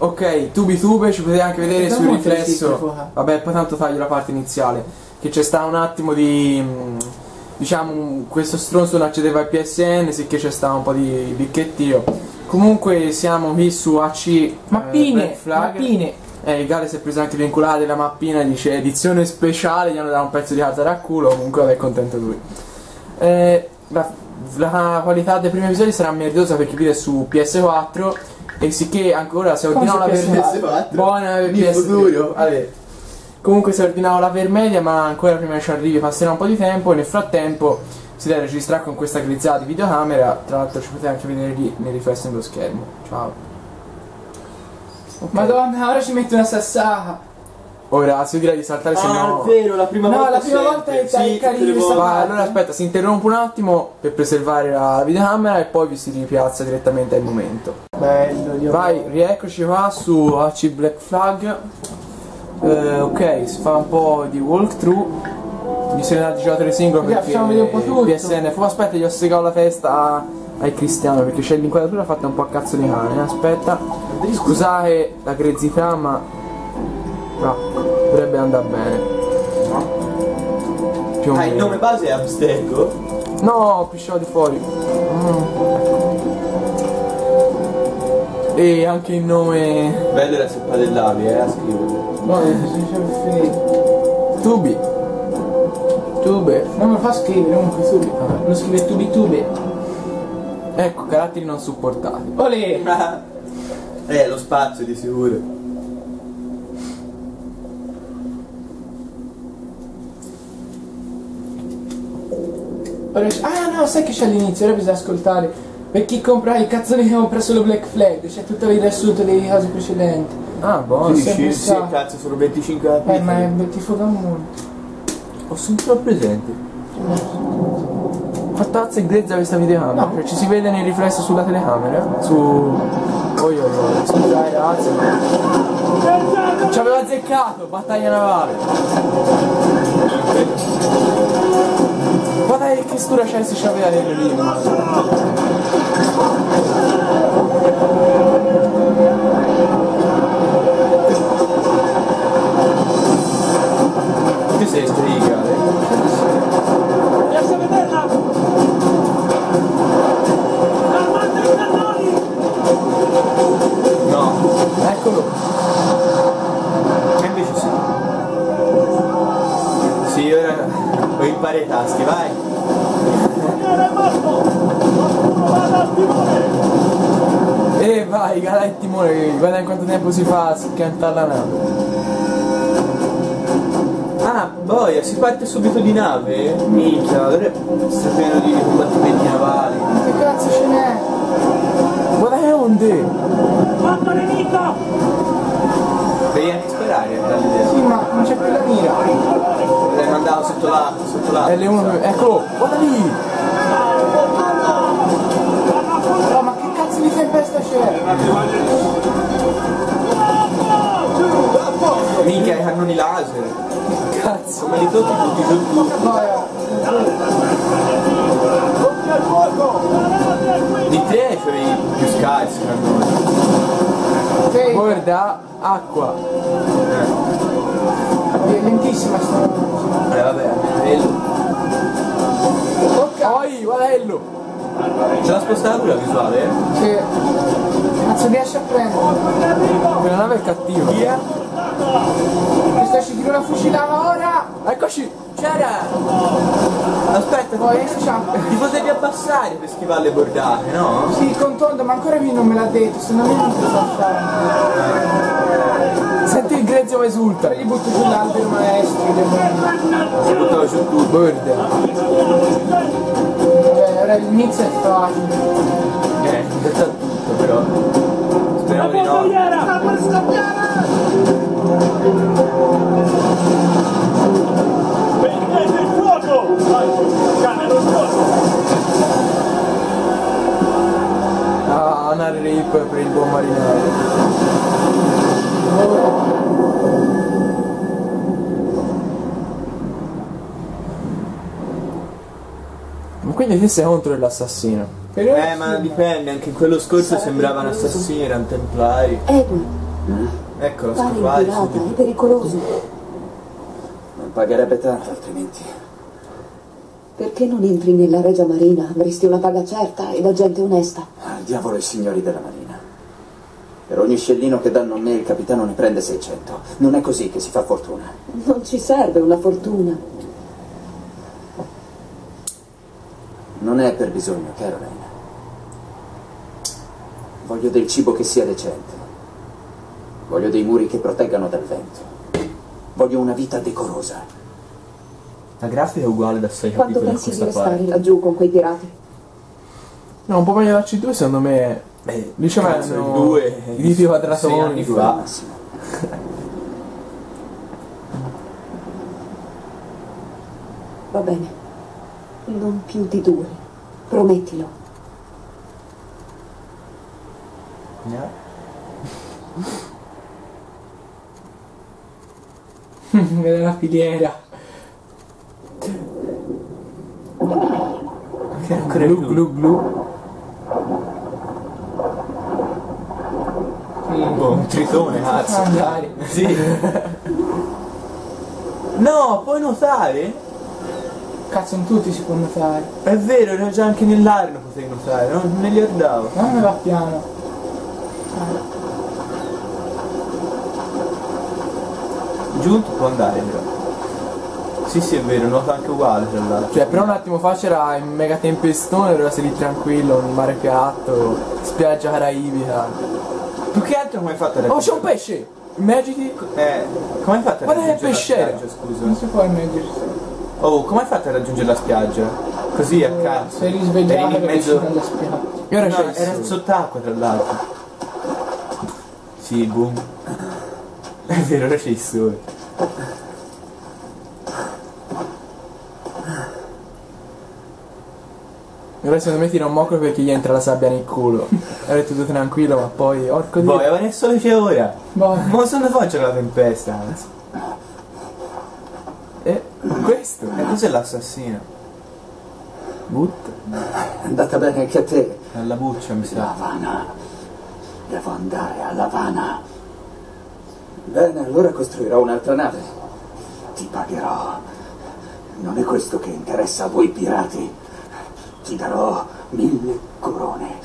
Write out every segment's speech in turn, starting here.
Ok, Tube, ci potete anche vedere sul riflesso. Vabbè, poi tanto taglio la parte iniziale. Che c'è sta un attimo di... diciamo, questo stronzo non accedeva al PSN, sicché c'è sta un po' di bicchettio. Comunque siamo qui su AC mappine. Il Gale si è preso anche vincolata della mappina, dice edizione speciale, gli hanno dato un pezzo di carta da culo, comunque vabbè, è contento lui. La qualità dei primi episodi sarà meritosa per chi vive su PS4 e sicché ancora se ordinavo la PS4 buona per il futuro. Vabbè. Comunque se ordinavo la media, ma ancora prima che ci arrivi passerà un po' di tempo e nel frattempo si deve registrare con questa grizzata di videocamera. Tra l'altro ci potete anche vedere lì nel riflesso dello schermo. Ciao. Okay. Madonna, ora ci metto una sassata. Ora si dirà di saltare, se no... è vero, la prima volta. No, la prima volta è carino. Allora aspetta, si interrompe un attimo per preservare la videocamera e poi vi si ripiazza direttamente al momento. Bello, Dio. Vai, rieccoci qua su AC Black Flag. Ok, si fa un po' di walkthrough. Bisogna dare giocatore singolo perché facciamo vedere un po' tutto. PSN. Aspetta, gli ho segato la testa ai Cristiano perché c'è l'inquadratura fatta un po' a cazzo di cane. Aspetta, scusate la grezzità, ma no, dovrebbe andare bene. Più o meno. Il nome base è Abstergo? No, pisciavo di fuori. E anche il nome... Bello era se padellavi, a scriverlo. No, Tubi. Tube. Non mi fa scrivere comunque Tubi. Lo scrive Tube. Ecco, caratteri non supportati. Olè! Lo spazio di sicuro. Ah no, sai che c'è all'inizio, ora bisogna ascoltare. Per chi compra il cazzone che compra solo Black Flag, c'è tutto il riassunto delle cose precedenti. Ah, buono. Sì, cazzo, sono 25 capitoli. Ma ti foda molto. Ho sentito presente. Fattazza e grezza questa videocamera, No. cioè ci si vede nel riflesso sulla telecamera, su... Scusate ragazzi. Ci aveva azzeccato, battaglia navale. Guarda che stura c'è se ci aveva lì. Che sei strigale? Riesci a vederla? Calmate i cannoni! No, Eccolo. e invece sì. Sì, ora ho imparato i tasti, vai. Signore, è morto! Vada al timone! E vai, Gala e timone, guarda in quanto tempo si fa a schiantare la nave. Ah, boia, si parte subito di nave? Minchia, allora sta pieno di combattimenti navali. Che cazzo ce n'è? Guarda che onde! Mamma nemico! Devi anche sperare, dall'idea. Sì, ma non c'è più la mira. L'hai mandato sotto l'acqua, L1, eccolo, guarda lì! No, ma che cazzo di tempesta c'è? Minchia, i cannoni laser. Cazzo! Come li tocchi tutti giù tu. Boia. Occhio al fuoco! Di te c'hai più scarsi cannoni. Ok, Guarda, acqua! è lentissima sta roba. Vabbè, bello. Ok. Poi, guardello! C'è la spostatura visuale? Sì. Cazzo riesce a prendere? Quella nave è cattiva. Via. Questa ci tira una fucilata ora! Eccoci! C'era! Aspetta, Poi adesso c'ha. ti potevi abbassare per schivare le bordate, no? Sì, con tondo, ma ancora lui non me l'ha detto, se non mi non so fare. Senti il grezzo che esulta! Poi li butto sull'albero maestro. Si buttava giù tutto. Guarda! Vabbè, ora l'inizio è facile. In realtà tutto però. Speriamo di no. Sta per scoppiare! Prendete il fuoco! Vai, cane lo fuoco! Ah, una rip per il buon marinaio. Ma quindi te sei contro l'assassino? Però Ma dipende, anche in quello scorso sembravano assassini, erano templari. Edwin, Eccolo, Fare il scopare pirata è subito. pericoloso. Non pagherebbe tanto altrimenti. Perché non entri nella Regia Marina? Avresti una paga certa e da gente onesta. Al diavolo i signori della Marina. Per ogni scellino che danno a me il capitano ne prende 600. Non è così che si fa fortuna. Non ci serve una fortuna. Non è per bisogno, Caroline. Voglio del cibo che sia decente. Voglio dei muri che proteggano dal vento. Voglio una vita decorosa. La grafica è uguale da 6 Quanto capitoli a pensi di questa restare parte. laggiù con quei pirati? No, un po' meglio da C2 secondo me. Lì c'erano due i tipi quadratoni. 6 anni Al fa. massimo. Va bene. Non più di 2. Promettilo. Vede la filiera. Che ancora Glu glu glu. Un tritone, cazzo. Andare. Sì. No, puoi nuotare? Cazzo, in tutti si può notare. È vero, era già anche nell'aria lo potevi nuotare, non me li ricordavo. Non me va piano. Giunto può andare però. Sì, sì, è vero, nuota anche uguale tra l'altro. Cioè, però un attimo fa c'era il mega tempestone, doveva salire tranquillo, un mare piatto, spiaggia caraibica. Più che altro come hai fatto a Oh, c'è un pesce! Immergiti! come hai fatto a Guarda che raggiungere la pesciera. spiaggia, scusa? Non si può immergersi. Oh, come hai fatto a raggiungere la spiaggia? Così a caso. Sei risvegliato Eri in e mezzo. esci dalla spiaggia. Io ora No, c'è era il sole. sott'acqua tra l'altro. Sì, boom. È vero, ora c'è il sole. Ora secondo me tira un mocco perché gli entra la sabbia nel culo. Era tutto tranquillo, ma poi, orco di... Poi, ma nel sole c'è ora. Boh. Ma se ne faccia la tempesta, anzi. Questo? E cos'è l'assassino? Butta. È andata bene anche a te. Alla buccia, mi La sa. Havana. Devo andare alla Havana. Bene, allora costruirò un'altra nave. Ti pagherò. Non è questo che interessa a voi pirati. Ti darò 1000 corone.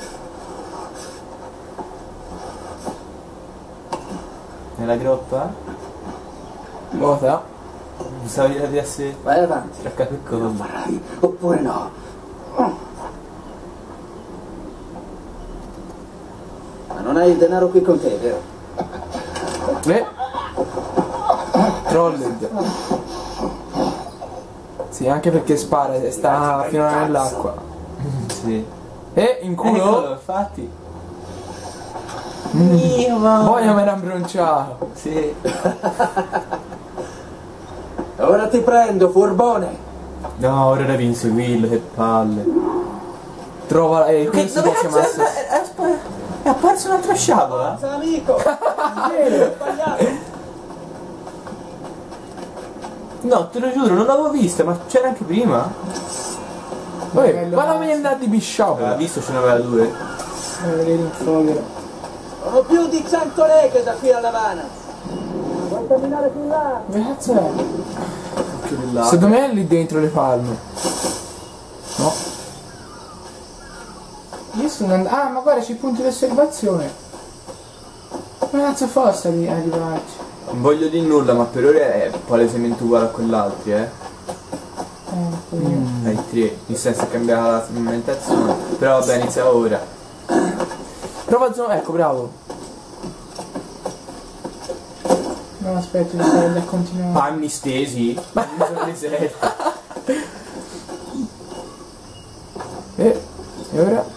Nella groppa? Vuota? Mi stavo di essere Vai avanti. traccato il Lo collo. farai, oppure no. Ma non hai il denaro qui con te, vero? Trolled. Sì, anche perché spara e sta fino nell'acqua. Sì. E in culo. Eccolo, infatti. Io Poi mi era imbronciato. Sì. Ora ti prendo, furbone. No, ora devi inseguirlo, che palle. Trova. Come si può chiamare? È apparsa un'altra sciabola? Amico. No, te lo giuro, non l'avevo vista, ma c'era anche prima. Ma non mi andare di bisciotto. L'ha visto, ce n'aveva due. Vedere il fogero. Sono più di 100 leghe da qui alla Havana. Dove cazzo è? Secondo me è lì dentro le palme. No. Io sto andando. Ah, ma guarda, c'è i punti di osservazione. Come cazzo fosse a arrivarci? Non voglio dire nulla, ma per ora è palesemente uguale a quell'altro, Ai tre, nel senso che cambiava la strumentazione. Però vabbè, inizia ora. Prova zona. Ecco, bravo. No, aspetta, devo stare da continuare. Panni stesi, un'isola deserta. E ora?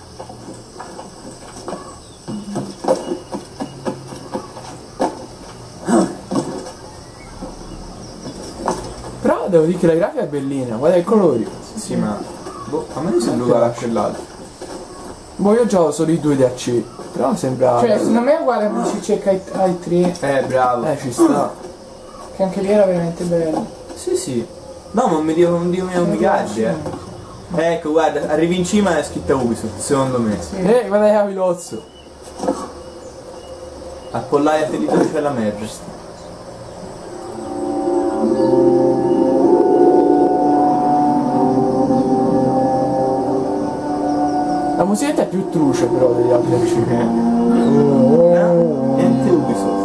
Però devo dire che la grafica è bellina, guarda i colori. Sì, ma boh, a me mi sembra uguale a quell'altro. Boh, io gioco solo i 2 di AC, però sembra... Cioè, secondo me è uguale a PC cerca ai 3, Bravo. ci sta. che anche lì era veramente bello. Sì, sì. No, ma mi dico mi gardi, Ecco, guarda, arrivi in cima e è scritta Ubisoft, secondo me. Sì. Guarda che cavilozzo. Appollaiati di dove c'è la Majesty. La musichetta è più truce però degli altri MC. Niente Ubisoft.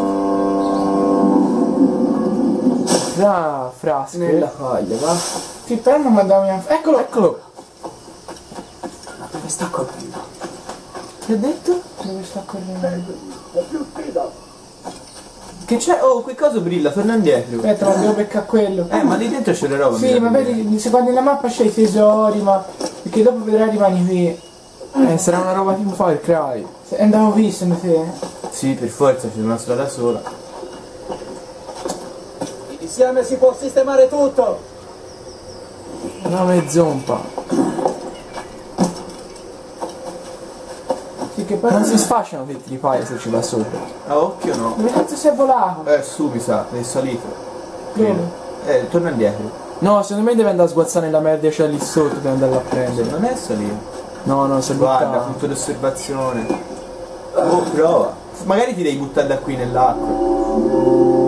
Frasche. Nella paglia, va. Sì, però non mandiamo. Eccolo! Eccolo. Ma dove sta correndo? Ti ho detto? Dove sta correndo? Che c'è? Oh, quel coso brilla, torna indietro. Aspetta, ma devo beccare quello. Ma lì dentro c'è le robe. Sì, ma vedi, se guardi la mappa c'è i tesori, ma. Perché dopo vedrai rimani qui. Sarà una roba tipo Far Cry. Andavo visto te. Sì, per forza, c'è una strada sola. Insieme si può sistemare tutto! Una mezzompa. Sì, che poi. Non si sfasciano tetti di paia se ci va sopra. A occhio no. Dove cazzo sei volato? Su mi sa, è salito. Dove? Torna indietro. No, secondo me deve andare a sguazzare nella merda che c'è lì sotto per andarla a prendere. Non è salito. No, si è Guarda, buttato. punto di osservazione. Oh, prova. Magari ti devi buttare da qui nell'acqua.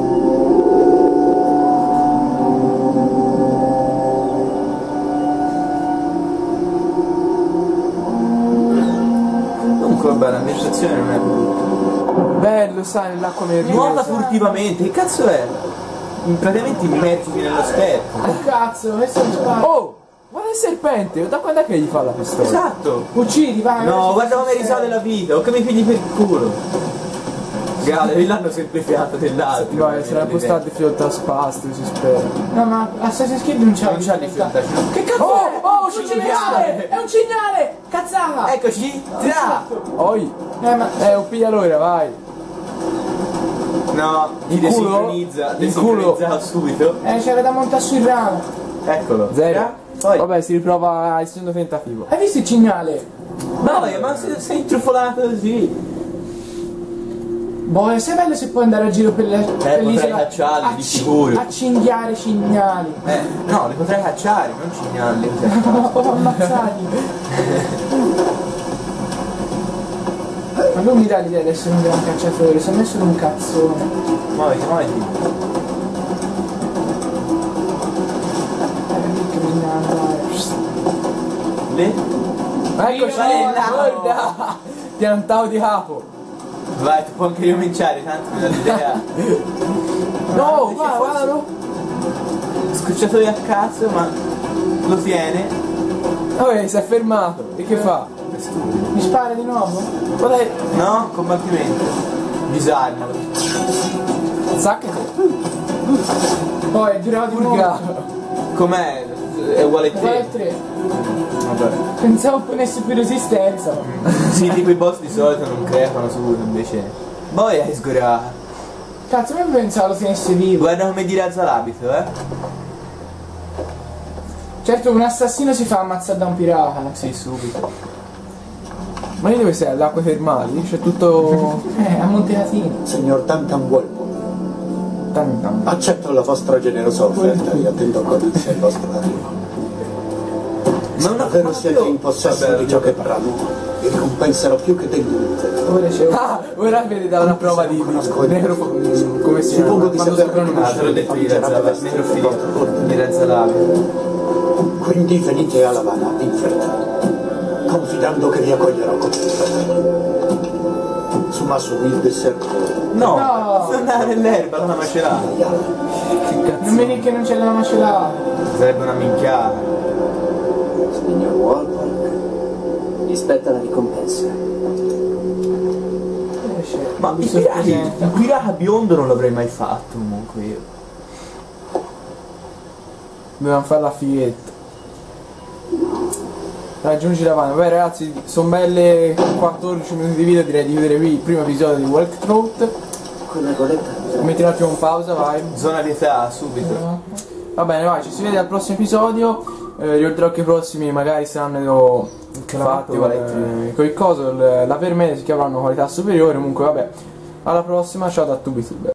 Comunque vabbè, l'ambientazione non è brutta. Bello, sai, nell'acqua merda. Nuota furtivamente, che cazzo è? Praticamente immergiti nello sterco. Oh cazzo, questo mi spara. Oh! Guarda il serpente, da quando è che gli fa la pistola? Esatto. Uccidi, vai. No, guarda come risale la vita, o che mi pigli per il culo. Gale, l'hanno semplificato dell'altro. Vai, sarà impostato di filo da spasto, si spera. No, ma Assassin's Creed non c'ha. Non c'ha difficoltà. Che cazzo Oh, è? oh, un cignale! È un cignale! Cazzata! Eccoci, tra! Oi! Ma. Un piglialore, vai! No, ti Il culo? desincronizza, Il culo? desincronizza subito. C'era da montare sul ramo. Eccolo. Zero. Poi. Vabbè, si riprova il secondo tentativo. Hai visto il cignale? Boia, ma sei intrufolato così. Boh, se è bello se puoi andare a giro per potrei l'isola cacciarli, di sicuro. a cinghiare cignali. No, li potrei cacciare, non cignarli. O ammazzarli. Ma non mi dà l'idea di essere un gran cacciatore, sono messo in un cazzone. Muoviti, muoviti. Che mi dà andare. Lì? Eccoci, guarda! Piantao di capo. Vai, ti può anche ricominciare, tanto mi dà l'idea. No, guarda. Scocciatore a cazzo, ma lo tiene. Ok, si è fermato. E che fa? È stupido. Mi spara di nuovo? Qual è? No, combattimento. Disarmalo. Saccate. Poi è durato di nuovo. Purgato. Com'è? È uguale a Uguale a 3. 3. Vabbè. Pensavo ponesse più resistenza. Sì, tipo i boss di solito non crepano subito, invece. Poi hai sgorato. Cazzo, io pensavo lo tenesse vivo. Guarda come dirazza l'abito, Certo un assassino si fa ammazzare da un pirata. Sì, subito. Ma lì dove sei? Alle acque termali? C'è tutto. A Monte Latino. Signor Tantanwolpo, Tantam. accetto la vostra generosa offerta e attendo con ansia il vostro arrivo. Se davvero siete in possesso di ciò che bramo, vi ricompenserò più che degnamente. Ora c'è Ah, ora vedi da una prova di nero. Come si Suppongo chiama? di Quando saper soprannome. Ah, te l'ho detto, dirazza l'abito. Quindi venite a Lavana in fretta, confidando che vi accoglierò con Sumasu il deserto. No, No. sta andare nell'erba, non una macerata. Non mi dici che non c'è la macellata. Sarebbe una minchiata. Signor Walpole, mi spetta la ricompensa. Ma il pirata biondo non l'avrei mai fatto comunque io. Dobbiamo fare la fighetta. Raggiungi la vanna. Vabbè ragazzi, sono belle 14 minuti di video, direi di vedere qui il primo episodio di Walkthrough. Quella goletta. Metti un attimo in pausa, vai. Zona di età, subito. Va bene, vai, ci si vede al prossimo episodio. Ricorderò che i prossimi magari saranno fatti con il coso, la per me si chiamano qualità superiore. Comunque vabbè, alla prossima, ciao da TubiTube.